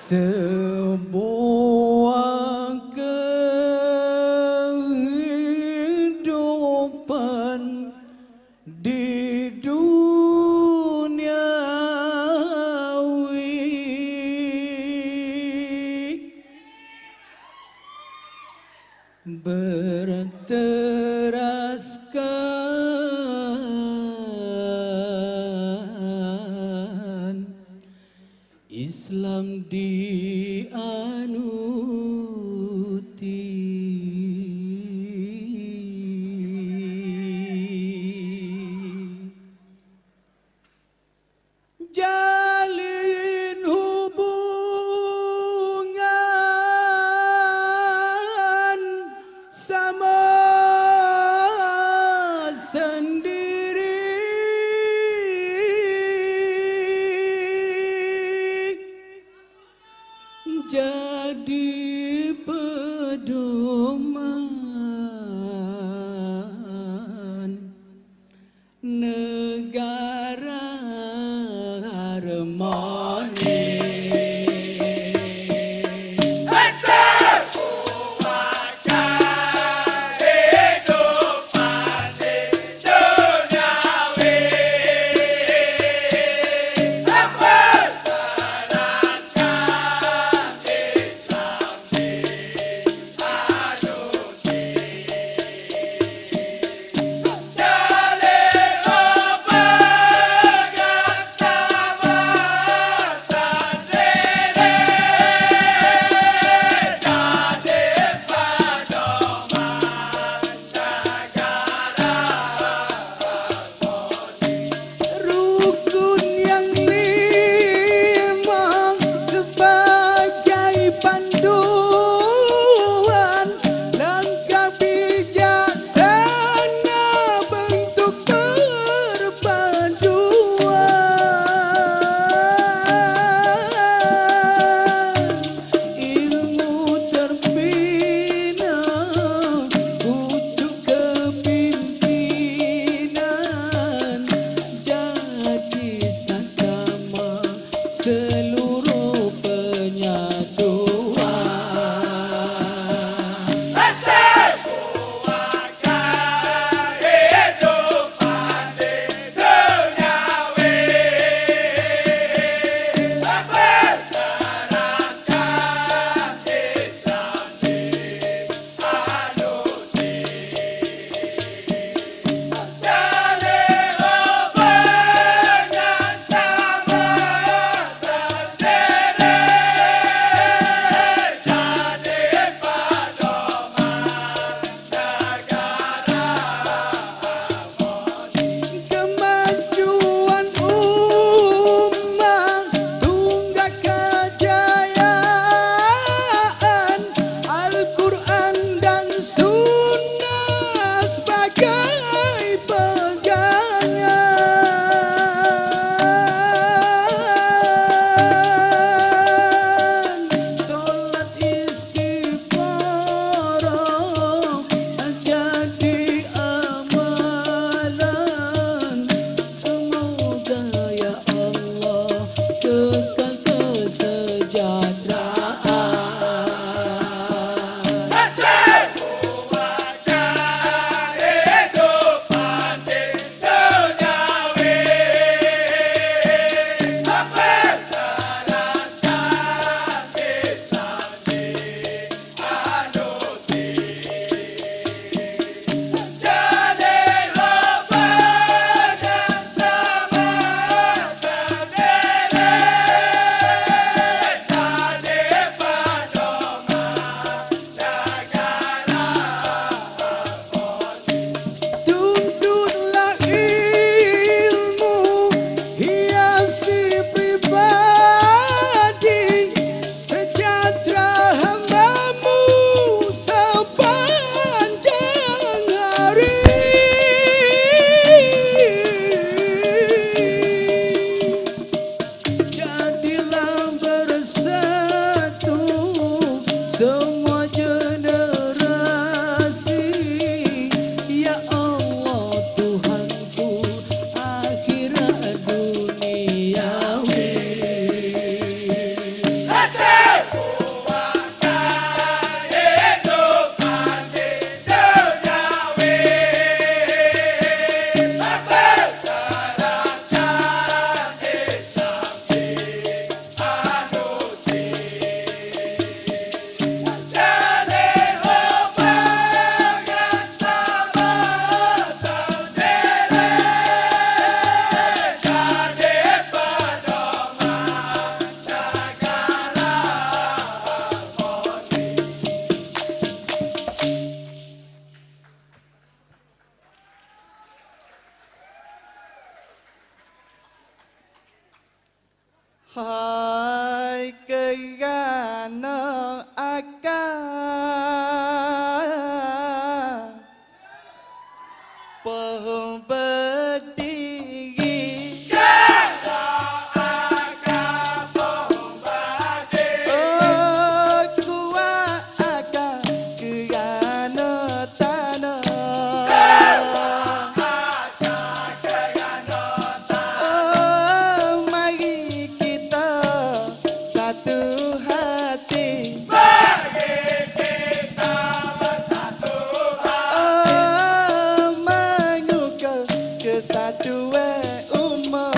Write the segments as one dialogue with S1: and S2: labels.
S1: Sebuah kehidupan di duniawi berteraskan Islam dianuti. Jalin hubungan sama sendiri, jadi pedoman negara harmoni.
S2: Hai kerana akal pohon berdiri, oh kuat akal kerana tanah, oh mari kita satu hati, oh mengukir kesatuan umat,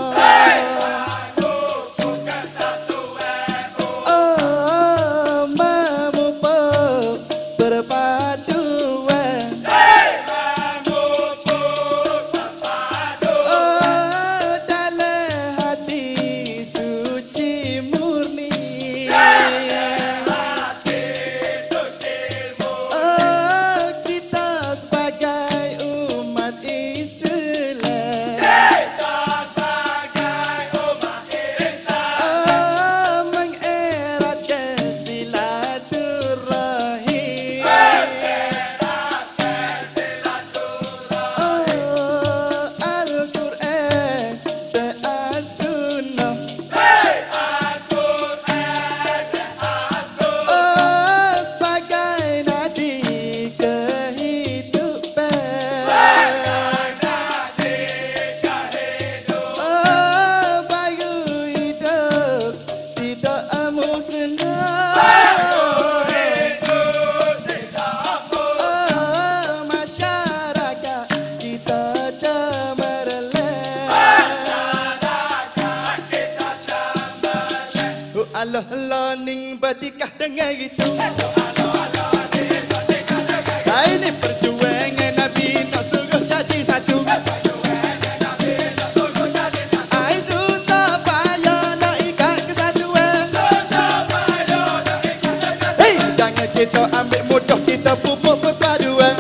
S2: oh memupuk perpaduan, oh dalam hati suci murni, oh kita sebagai umat Islam, oh mengeratkan silaturahim, oh Al-Quran dan As-Sunnah, oh sebagai nadi kehidupan, oh bayu hidup tidak musnah, oh masyarakat kita cemerlang, oh Allah Allah ning bertikah dengan itu, ini perjuangan Nabi nak suruh jadi satu, ai susah payah nak ikat kesatuan, hey jangan kita ambil mudah, kita pupuk perpaduan,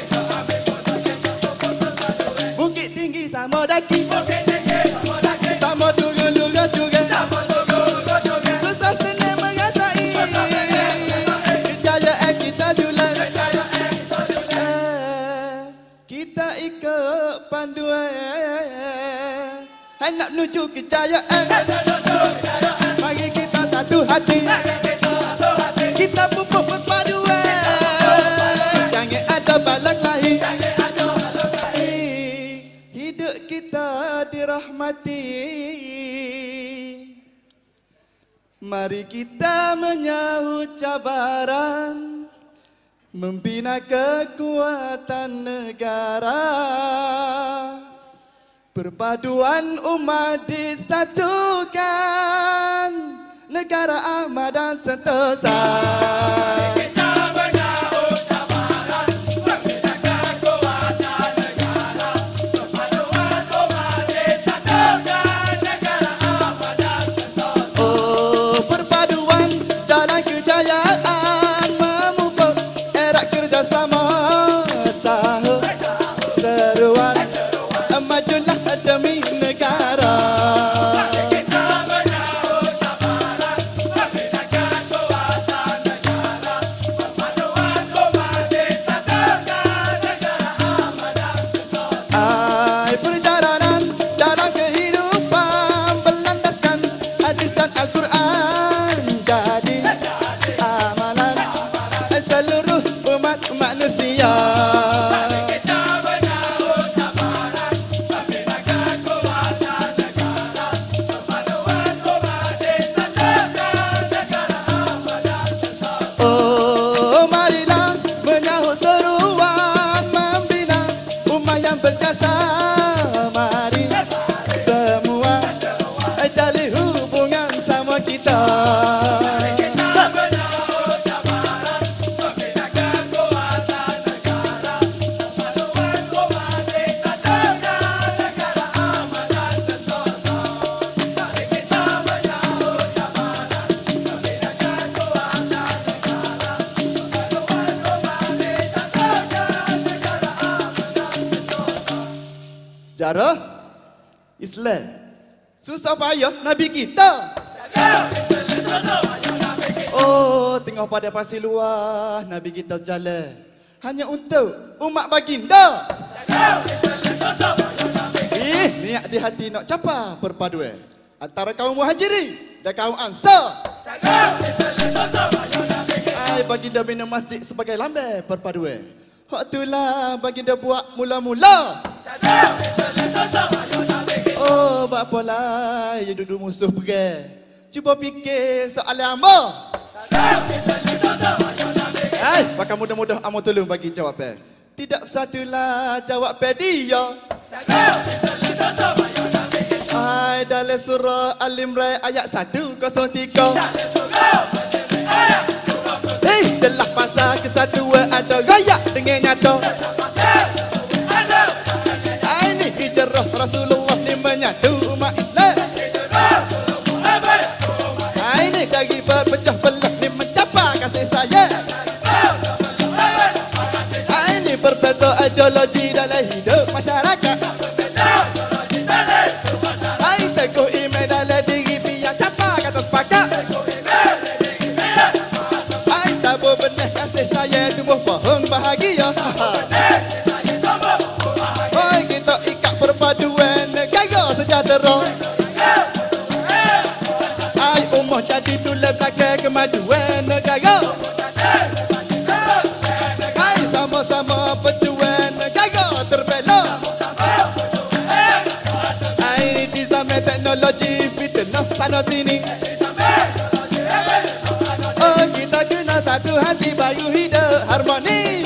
S2: bukit tinggi sama daki, sama turun lurus juga, susah senang merasai kejayaan kita julang, kita ikut panduan, hai nak menuju kejayaan, mari kita satu hati, kita pupuk perpaduan, jangan ada balang lain, hidup kita dirahmati, mari kita menyahut cabaran, membina kekuatan negara, perpaduan umat disatukan, negara aman dan sentosa. Oh perpaduan jalan kejayaan, memupuk erat kerjasama, sahut seruan, majulah demi negara. Ai perjalanan dalam kehidupan berlandaskan hadis dan Al-Quran, jadi amalan seluruh umat manusia. Oh marilah menyahut seruan, membina umat yang berjasa, mari semua jalin hubungan sama kita. Sejarah Islam Susah payah Nabi kita. Oh, tengah pada pasir luar Nabi kita berjalan hanya untuk umat baginda. Niat di hati nak capai perpaduan antara kaum Muhajirin dan kaum Ansar. Ai baginda bina masjid sebagai lambang perpaduan. Waktulah baginda buat mula-mula. Oh, bapalah ya duduk musuh pergi. Cuba fikir soalan amba. Ai, bakal mudah-mudah amba tolong bagi jawapan. Tidak satulah jawapan dia. Hai, dalam surah Al-Imran ayat 103. Hei, jelas pasal kesatuan ada gaya dengan nyata. Hai, ni hijrah Rasulullah ni menyatu umat Islam. Hai, ni dari berpecah belah ni mencapai kasih sayang. Hai, ni berbeza ideologi dalam hidup masyarakat. Hai, teguh iman dalam diri biar capai kata sepakat. Hai, tabur benar kasih sayang tumbuh pohon bahagia. Hai, kita ikat perpaduan negara sejahtera. Hai, ummah jadi tulang belakang kemajuan negara. Hai, sama-sama perjuangan negara terbela. Hai, di zaman teknologi fitnah sana sini. Oh, kita kena satu hati baru hidup harmoni.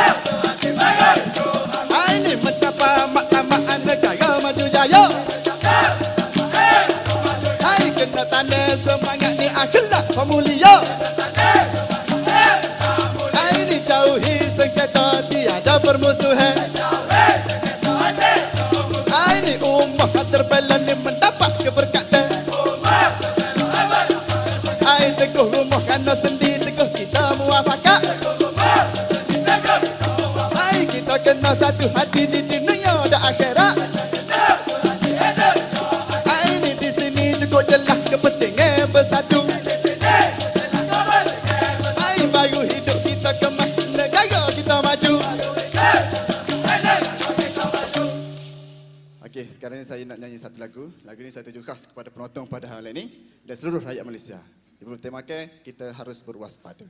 S2: Hai, ni mencapai maknamaan negara maju jaya. Hai, kena tanda semangat ni akhlak pemulia. Hai, ni jauhi sengketa tiada permusuhan. Hai, ni ummah terbela ni mendapat keberkatan. Hai, teguh rumah kena sendi teguh kita muafakat. Hai, kita kena satu hati di dunia dan akhirat. Hai, ni di sini cukup jelas kepentingan bersatu. Hai, baru hidup kita kemas negara kita maju. Okey, sekarang ni saya nak nyanyi satu lagu. Lagu ni saya tuju khas kepada penonton pada hari ini dan seluruh rakyat Malaysia. Sebelum temakan, kita harus berwaspada.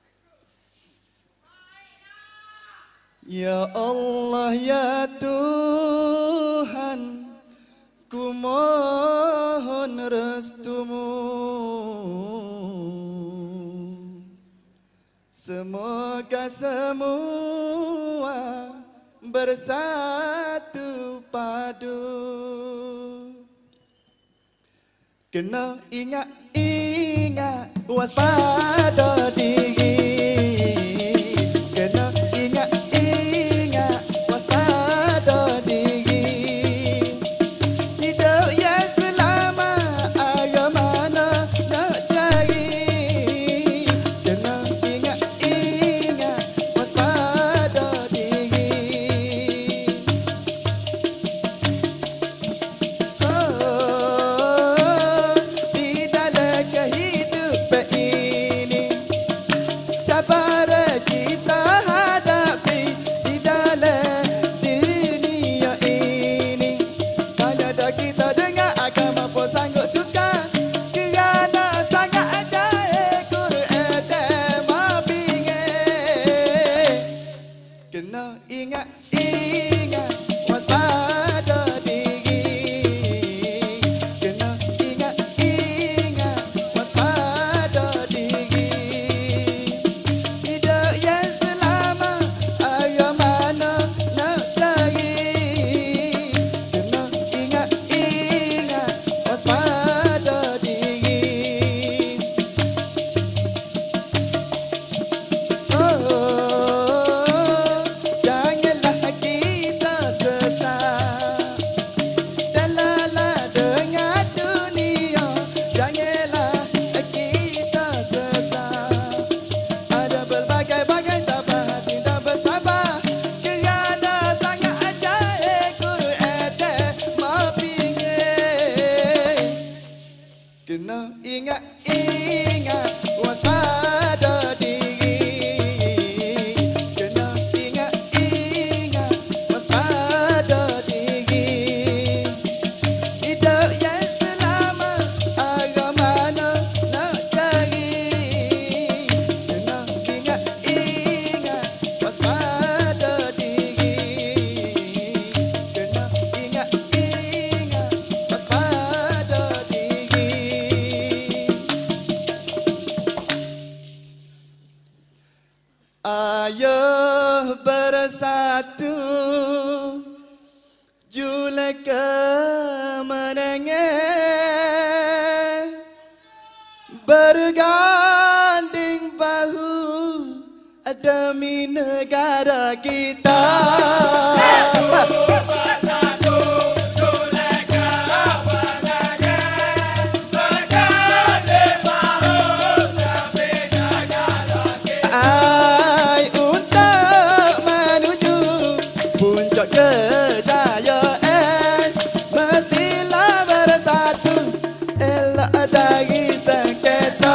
S2: Ya Allah ya Tuhan, ku mohon restumu. Semoga semua bersatu padu. Kena ingat waspada diri. Kena ingat waspada diri. Hidup yang selamat arah mana nak cari. Kena ingat waspada diri. Oh, di dalam kehidupan ini Kena ingat-ingat waspada diri. Kena ingat-ingat waspada diri. Hidup yang selamat arah mana nak cari. Kena ingat-ingat waspada diri. Kena ingat-ingat waspada diri. Ayo bersatu julai kemenangan, berganding bahu demi negara kita. Ai untuk menuju puncak kejayaan, mestilah bersatu elak dari sengketa.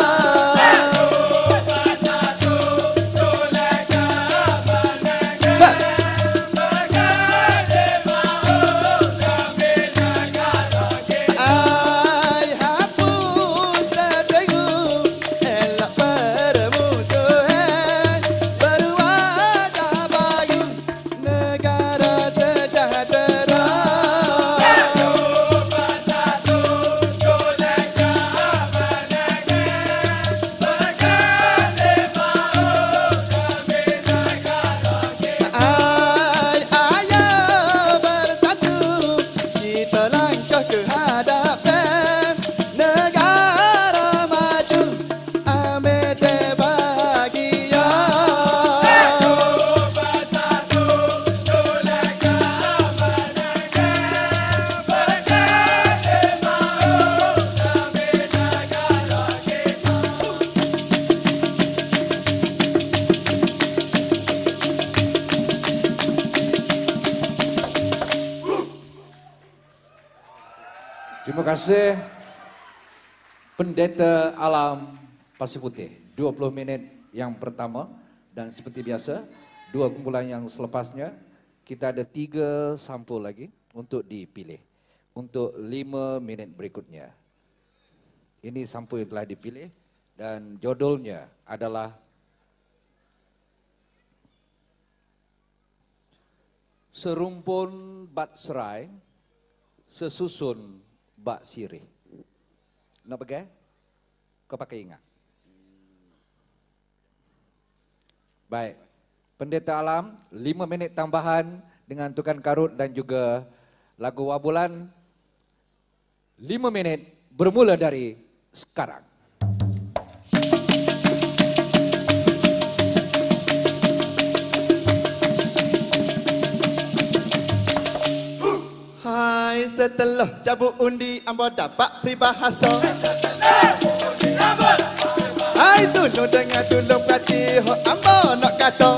S2: Ai hapus seteru elak permusuhan, berwajah baru negara sejahtera. Ai ayo bersatu kita langkah ke hadapan negara maju amat bahagia.
S3: Terima kasih Pendeta Alam Pasir Putih. 20 minit yang pertama dan seperti biasa 2 kumpulan yang selepasnya kita ada 3 sampul lagi untuk dipilih untuk 5 minit berikutnya. Ini sampul yang telah dipilih dan judulnya adalah Serumpun Bat Serai, Sesusun Bak Sirih. Nak pakai? Kau pakai ingat. Baik. Pendeta Alam, 5 minit tambahan dengan Tukan Karut dan juga lagu Wabulan. 5 minit bermula dari sekarang.
S2: Hai setelah cabut undi ambo dapat peribahasa. Hai tolong dengar tolong perhati ho ambo nak kata.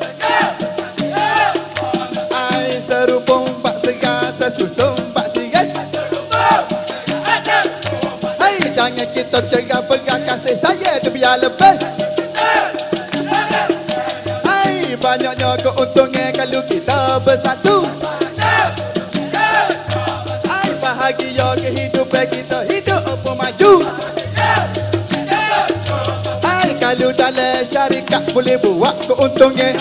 S2: Hai serupung bak segar sesusung bak sirai. Hai jangan kita cerah perang kasih saya tu biar lebih. Hai banyaknya keuntungan kalau kita bersatu. Bahagia kehidupan kita hidup apa maju. Ai kalau dalam syarikat boleh buat keuntungan.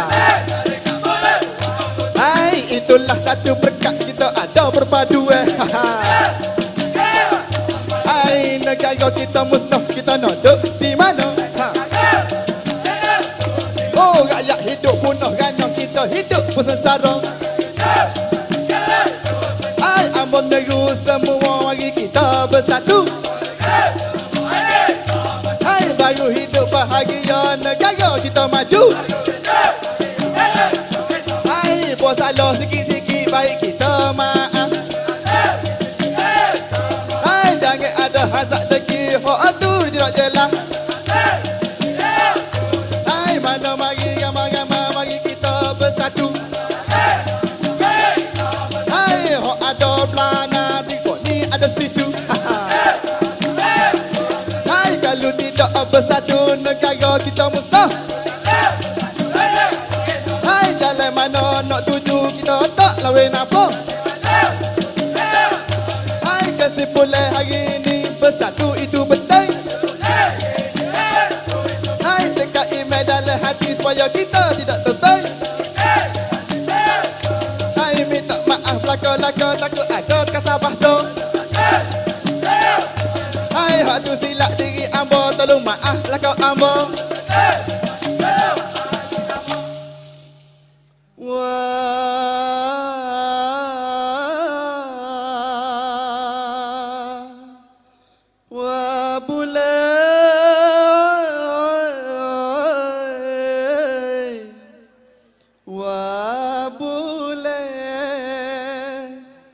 S2: Ai itulah satu berkat kita ada perpaduan. Ai negara kita musnah kita nak duduk di mana? Oh rakyat hidup punah kerana kita hidup pun sengsara. Ambo meneru semua mari kita bersatu. Hai baru hidup bahagia negara kita maju. Hai buat salah sikit-sikit baik kita maaf. Hai jangan ada hazard deki hok tu tidak jelas. Hai mana mari ramai-ramai mari kita bersatu. Hai hok ada belana di ni ada situ. duit napa? Hai kesimpulan hari ini bersatu itu penting. Hai dekat email dalam hati supaya kita tidak tebing. Hai minta maaf belaka-laka takut ada kasar bahasa. Hai hak tu silap diri ambo tolong maaf lah kau ambo. Wah boleh, wah boleh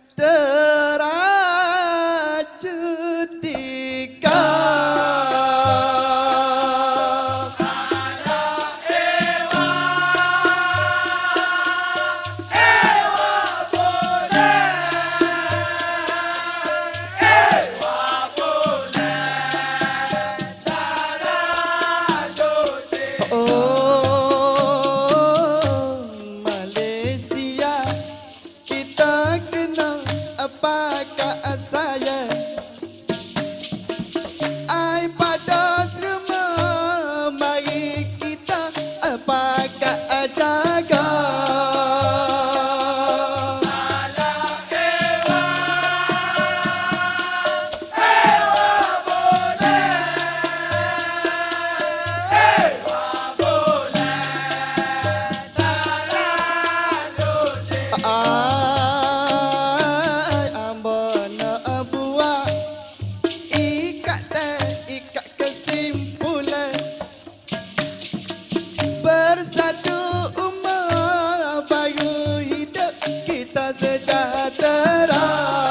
S2: terajut tiga. Oh, Malaysia, kita kenal apakah saya? Ai pada semua, mari kita apakah jaga? Ai ambo nak buat ikat kesimpulan bersatu umat baru hidup kita sejahtera.